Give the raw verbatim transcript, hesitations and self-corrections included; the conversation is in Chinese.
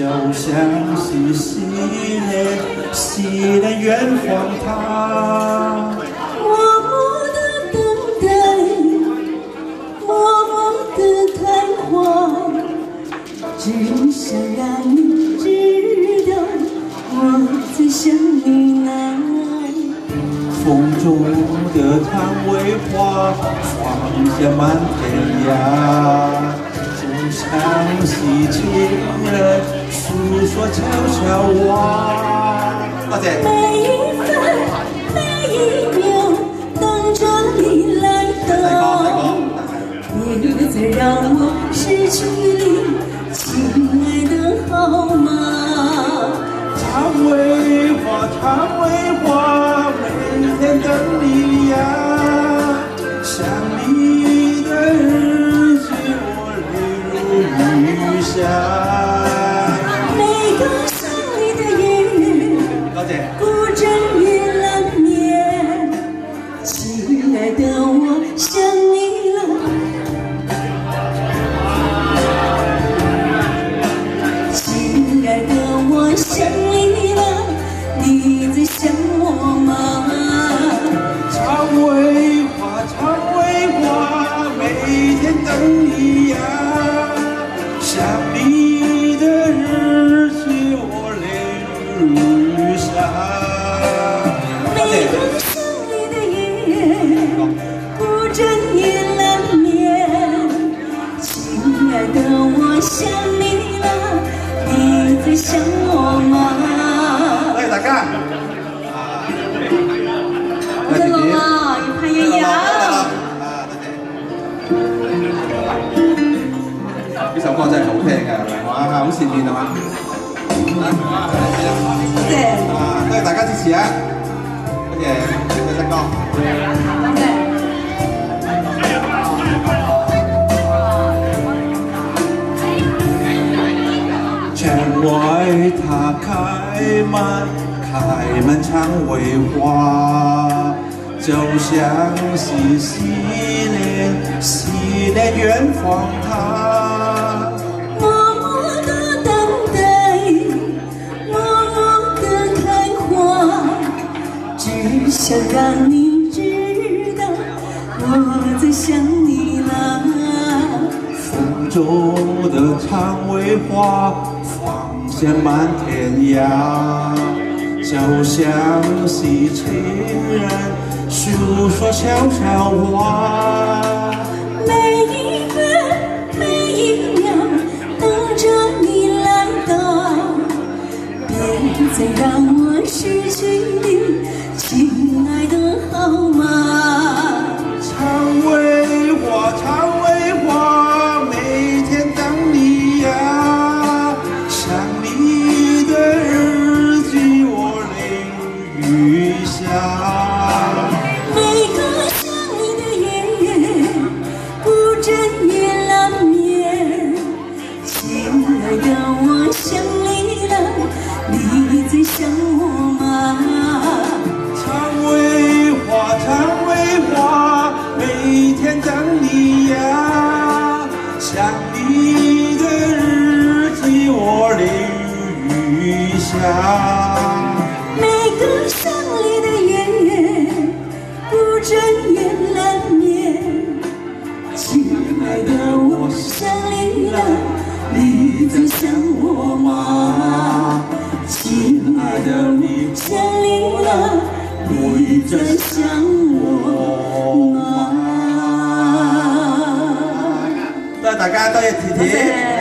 像是思念，思念远方他。 默默的等待，默默的开花，只想让你知道我在想你呢。 风中的蔷薇花，放下满天涯。就像是情人诉说悄悄话。多谢。 每一分每一秒等着你来到，别再让我失去你，亲爱的好吗？ 蔷薇花，蔷薇花，每天等你呀。想你的日子，我泪如雨下。 每个想你的夜， 多谢。 孤枕夜难眠。亲爱的，我想你了。亲爱的，我想你了。你在想我吗？ 蔷薇花，蔷薇花，每天等你呀。想你的日子，我泪如雨下。 每个想你的夜，孤枕夜难眠。亲爱的，我想你了，你在想我吗？ 多謝大家。 得啦嘛，要拍一樣。 呢首歌真係好聽㗎，哇，好善變係嘛？ 多謝。 啊，多謝大家支持啊！多謝，多謝新哥。 多謝。 窗外它開滿，開滿薔薇花，就像是思念，思念遠方他。 默默的等待，默默的開花，只想讓你知道我在想你了。 風中的薔薇花，放下滿天涯，就像是情人訴說悄悄話。 每一分每一秒等着你來到，別再讓我失去你，親愛的好嗎？ 薔薇花，薔薇花，每天等你呀。想你的日子，我淚如雨下。 每個想你的夜，孤枕夜難眠。親愛的，我想你了，你在想我嗎？ 薔薇花，薔薇花，每天等你呀。想你的日子，我淚如雨下。 每個想你的夜，孤枕夜難眠。親愛的，我想你了，你在想我嗎？親愛的，你想你了，你在想我嗎？ 多謝大家，多謝甜甜。